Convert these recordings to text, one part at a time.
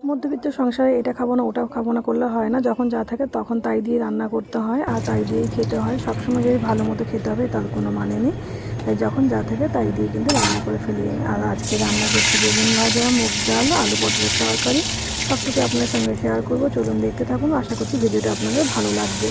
মধ্যবিত্ত সংসারে এটা খাবো না ওটা খাবো না করলে হয় না, যখন যা থাকে তখন তাই দিয়ে রান্না করতে হয় আর তাই দিয়েই খেতে হয়। সবসময় যদি ভালো মতো খেতে হবে তার কোনো মানে নেই, তাই যখন যা থাকে তাই দিয়ে কিন্তু রান্না করে ফেলি। আর আজকে রান্না করছি বেগুন ভাজা, মুগ ডাল, আলু পটলের তরকারি, সব কিছু আপনাদের সঙ্গে শেয়ার করবো। চলুন দেখতে থাকুন, আশা করছি ভিডিওটা আপনাদের ভালো লাগবে।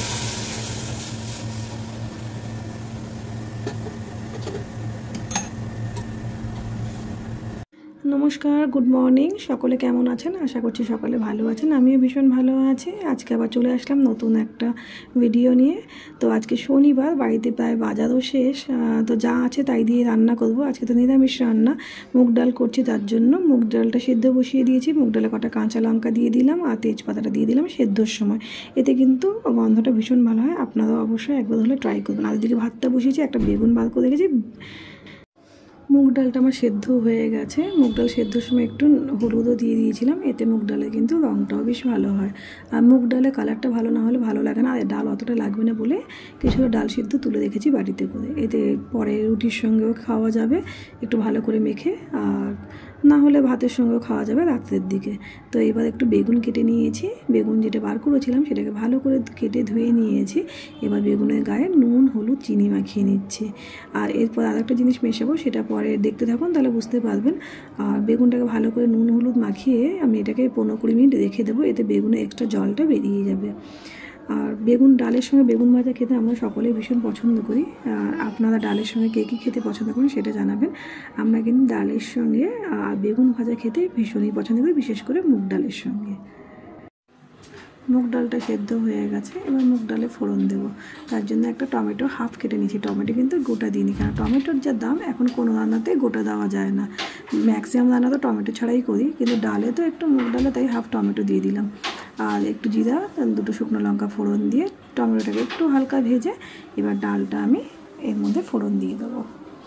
নমস্কার, গুড মর্নিং। সকলে কেমন আছেন? আশা করছি সকলে ভালো আছেন, আমিও ভীষণ ভালো আছি। আজকে আবার চলে আসলাম নতুন একটা ভিডিও নিয়ে। তো আজকে শনিবার, বাড়িতে প্রায় বাজারও শেষ, তো যা আছে তাই দিয়ে রান্না করব। আজকে তো নিরামিষ রান্না, মুগ ডাল করছি, তার জন্য মুগ ডালটা সেদ্ধ বসিয়ে দিয়েছি। মুগ ডালে কটা কাঁচা লঙ্কা দিয়ে দিলাম আর তেজপাতাটা দিয়ে দিলাম সেদ্ধর সময়, এতে কিন্তু গন্ধটা ভীষণ ভালো হয়। আপনারাও অবশ্যই একবার হলে ট্রাই করবেন। আর এদিকে ভাতটা বসিয়েছি, একটা বেগুন বার করে রেখেছি। মুগ ডালটা আমার সেদ্ধ হয়ে গেছে। মুগ ডাল সেদ্ধর সময় একটু হলুদও দিয়ে দিয়েছিলাম, এতে মুগ ডালে কিন্তু রঙটাও বেশ ভালো হয়। আর মুগ ডালে কালারটা ভালো না হলে ভালো লাগে না, আর ডাল অতটা লাগবে না বলে কিছুটা ডাল সেদ্ধ তুলে রেখেছি বাটিতে করে। এতে পরে রুটির সঙ্গেও খাওয়া যাবে একটু ভালো করে মেখে, আর না হলে ভাতের সঙ্গেও খাওয়া যাবে রাত্রের দিকে। তো এবার একটু বেগুন কেটে নিয়েছি, বেগুন যেটা বার করেছিলাম সেটাকে ভালো করে কেটে ধুয়ে নিয়েছি। এবার বেগুনের গায়ে নুন, হলুদ, চিনি মাখিয়ে নিচ্ছি। আর এরপর আরেকটা জিনিস মেশাবো, সেটা পরে দেখতে থাকুন, তাহলে বুঝতে পারবেন। আর বেগুনটাকে ভালো করে নুন হলুদ মাখিয়ে আমি এটাকে 15-20 মিনিট রেখে দেবো, এতে বেগুনের এক্সট্রা জলটা বেরিয়ে যাবে। আর বেগুন ডালের সঙ্গে বেগুন ভাজা খেতে আমরা সকলেই ভীষণ পছন্দ করি। আর আপনারা ডালের সঙ্গে কে কী খেতে পছন্দ করেন সেটা জানাবেন। আমরা কিন্তু ডালের সঙ্গে বেগুন ভাজা খেতে ভীষণই পছন্দ করি, বিশেষ করে মুগ ডালের সঙ্গে। মুগ ডালটা সেদ্ধ হয়ে গেছে, এবার মুগ ডালে ফোড়ন দেবো। তার জন্য একটা টমেটো হাফ কেটে নিয়েছি। টমেটো কিন্তু গোটা দিইনি, কারণ টমেটোর যা দাম এখন কোনো রান্নাতেই গোটা দেওয়া যায় না। ম্যাক্সিমাম রান্না তো টমেটো ছাড়াই করি, কিন্তু ডালে তো একটু মুগ ডালে তাই হাফ টমেটো দিয়ে দিলাম। আর একটু জিরা, 2 শুকনো লঙ্কা ফোড়ন দিয়ে টমেটোটাকে একটু হালকা ভেজে এবার ডালটা আমি এর মধ্যে ফোড়ন দিয়ে দেবো।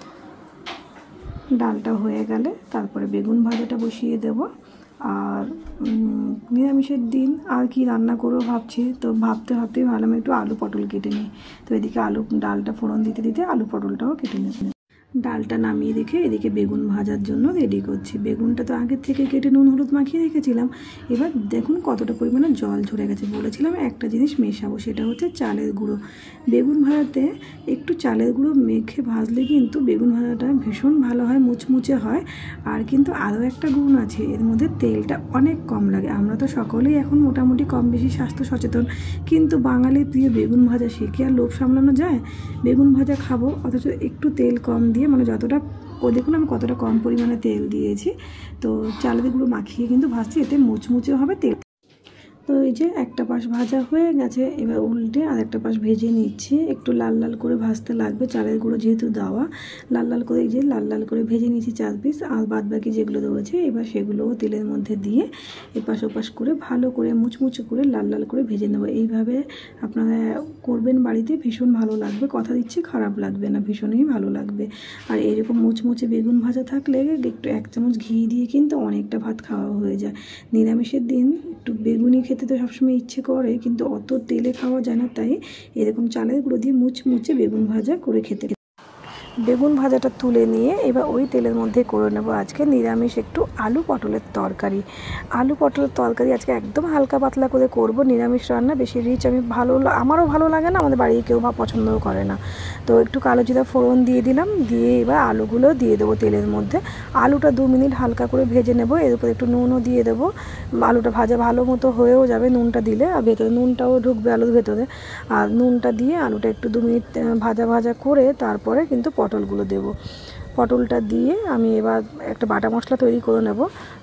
ডালটা হয়ে গেলে তারপরে বেগুন ভাজাটা বসিয়ে দেবো। আর নিরামিষের দিন আর কি রান্না করবো ভাবছি, তো ভাবতেই ভাবলাম একটু আলু পটল কেটে নিই। তো এদিকে ডালটা ফোড়ন দিতে দিতে আলু পটলটাও কেটে নেব। ডালটা নামিয়ে রেখে এদিকে বেগুন ভাজার জন্য রেডি করছি। বেগুনটা তো আগের থেকে কেটে নুন হলুদ মাখিয়ে রেখেছিলাম। এবার দেখুন কতটা পরিমাণে জল ঝরে গেছে। বলেছিলাম একটা জিনিস মেশাবো, সেটা হচ্ছে চালের গুঁড়ো। বেগুন ভাজাতে একটু চালের গুঁড়ো মেখে ভাজলে কিন্তু বেগুন ভাজাটা ভীষণ ভালো হয়, মুচমুচে হয়। আর কিন্তু আরও একটা গুণ আছে, এর মধ্যে তেলটা অনেক কম লাগে। আমরা তো সকলেই এখন মোটামুটি কম বেশি স্বাস্থ্য সচেতন, কিন্তু বাঙালির প্রিয় বেগুন ভাজা, সে কি আর লোভ সামলানো যায়? বেগুন ভাজা খাবো, অথচ একটু তেল কম দিয়ে, মানে যতটা দেখুন আমি কতটা কম পরিমাণে তেল দিয়েছি। তো চালের গুঁড়ো মাখিয়ে কিন্তু ভাজছি, এতে মুচমুচে হবে তেল। তো এই যে একটা পাশ ভাজা হয়ে গেছে, এবার উল্টে আর একটা পাশ ভেজে নিচ্ছি। একটু লাল লাল করে ভাজতে লাগবে, চালের গুঁড়ো যেহেতু দেওয়া। লাল লাল করে এই যে লাল লাল করে ভেজে নিচ্ছি 4 পিস। আর বাদ বাকি যেগুলো রয়েছে এবার সেগুলোও তেলের মধ্যে দিয়ে এপাশ ওপাশ করে ভালো করে মুচমুচে করে লাল লাল করে ভেজে নেবো। এইভাবে আপনারা করবেন বাড়িতে, ভীষণ ভালো লাগবে। কথা দিচ্ছি খারাপ লাগবে না, ভীষণই ভালো লাগবে। আর এরকম মুচমুচে বেগুন ভাজা থাকলে একটু 1 চামচ ঘি দিয়ে কিন্তু অনেকটা ভাত খাওয়া হয়ে যায়। নিরামিষের দিন একটু বেগুনি খেতে তো সবসময় ইচ্ছে করে, কিন্তু অত তেলে খাওয়া যায় না, তাই এরকম চালের গুঁড়ো দিয়ে মুচমুচে বেগুন ভাজা করে খেতে। বেগুন ভাজাটা তুলে নিয়ে এবার ওই তেলের মধ্যে করে নেব আজকে নিরামিষ একটু আলু পটলের তরকারি। আলু পটলের তরকারি আজকে একদম হালকা পাতলা করে করব। নিরামিষ রান্না, বেশি রিচ আমারও ভালো লাগে না, আমাদের বাড়ির কেউ পছন্দও করে না। তো একটু কালো জিরা ফোড়ন দিয়ে দিলাম, দিয়ে এবার আলুগুলো দিয়ে দেবো তেলের মধ্যে। আলুটা 2 মিনিট হালকা করে ভেজে নেব, এর উপর একটু নুনও দিয়ে দেবো। আলুটা ভাজা ভালো মতো হয়েও যাবে নুনটা দিলে, আর ভেতরে নুনটাও ঢুকবে আলুর ভেতরে। আর নুনটা দিয়ে আলুটা একটু 2 মিনিট ভাজা করে তারপরে কিন্তু পটলগুলো দেব। পটলটা দিয়ে আমি এবার একটা বাটা মশলা তৈরি করে নেব।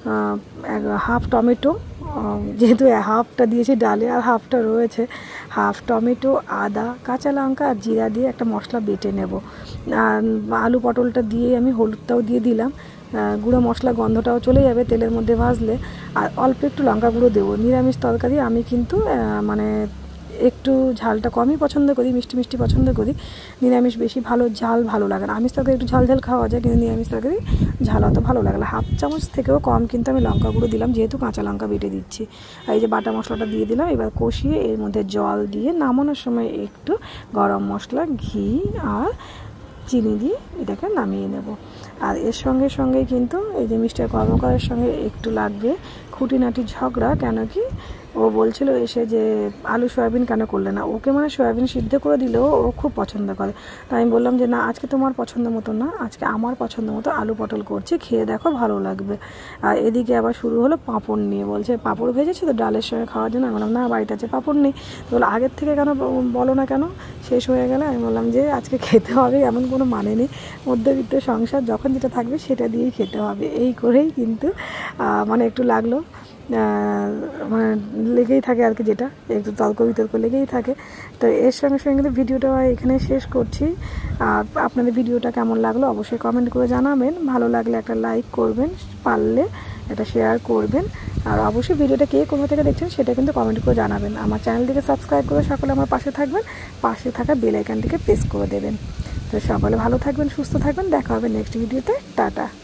হাফ টমেটো, যেহেতু হাফটা দিয়েছি ডালে আর হাফটা রয়েছে, হাফ টমেটো, আদা, কাঁচা লঙ্কা আর জিরা দিয়ে একটা মশলা বেটে নেব। আর আলু পটলটা দিয়ে আমি হলুদটাও দিয়ে দিলাম, গুঁড়ো মশলা গন্ধটাও চলে যাবে তেলের মধ্যে ভাজলে। আর অল্প একটু লঙ্কা গুঁড়ো দেবো। নিরামিষ তরকারি আমি কিন্তু মানে একটু ঝালটা কমই পছন্দ করি, মিষ্টি মিষ্টি পছন্দ করি। নিরামিষ বেশি ঝাল ভালো লাগে না। আমিষ তরকারি একটু ঝাল খাওয়া যায়, কিন্তু নিরামিষ তরকারি ঝাল অত ভালো লাগে না। হাফ চামচ থেকেও কম কিন্তু আমি লঙ্কা গুঁড়ো দিলাম, যেহেতু কাঁচা লঙ্কা বেটে দিচ্ছি। আর এই যে বাটা মশলাটা দিয়ে দিলাম। এবার কষিয়ে এর মধ্যে জল দিয়ে নামানোর সময় একটু গরম মশলা, ঘি আর চিনি দিয়ে এটাকে নামিয়ে নেব। আর এর সঙ্গে সঙ্গে কিন্তু এই যে মিস্টার কর্মকারের সঙ্গে একটু লাগবে খুঁটিনাটি ঝগড়া। কেন কি ও বলছিল এসে যে আলু সয়াবিন কেন করলে না, ওকে মানে সয়াবিন সিদ্ধ করে দিলেও ও খুব পছন্দ করে। তাই আমি বললাম যে না, আজকে তোমার পছন্দ মতো না, আজকে আমার পছন্দ মতো আলু পটল করছি, খেয়ে দেখো ভালো লাগবে। আর এদিকে আবার শুরু হলো পাঁপড় নিয়ে, বলছে পাঁপড় ভেজেছে তো ডালের সঙ্গে খাওয়ার জন্য। আমি বললাম না, বাড়িতে আছে পাঁপড় নেই। তো বলো আগের থেকে কেন বলো না, কেন শেষ হয়ে গেলে? আমি বললাম যে আজকে খেতে হবে, এমন কোনো মানে নেই, মধ্যবিত্ত সংসার, যখন যেটা থাকবে সেটা দিয়েই খেতে হবে। এই করেই কিন্তু মানে একটু লাগলো, মানে লেগেই থাকে আর কি, যেটা একটু তর্ক বিতর্ক লেগেই থাকে। তো এর সঙ্গে সঙ্গে কিন্তু ভিডিওটা এখানে শেষ করছি। আর আপনাদের ভিডিওটা কেমন লাগলো অবশ্যই কমেন্ট করে জানাবেন। ভালো লাগলে একটা লাইক করবেন, পারলে একটা শেয়ার করবেন। আর অবশ্যই ভিডিওটা কে কোথা থেকে দেখছেন সেটা কিন্তু কমেন্ট করে জানাবেন। আমার চ্যানেলটিকে সাবস্ক্রাইব করে সকলে আমার পাশে থাকবেন, পাশে থাকা বেল আইকনটিকে প্রেস করে দেবেন। তো সকলে ভালো থাকবেন, সুস্থ থাকবেন, দেখা হবে নেক্সট ভিডিওতে। টাটা।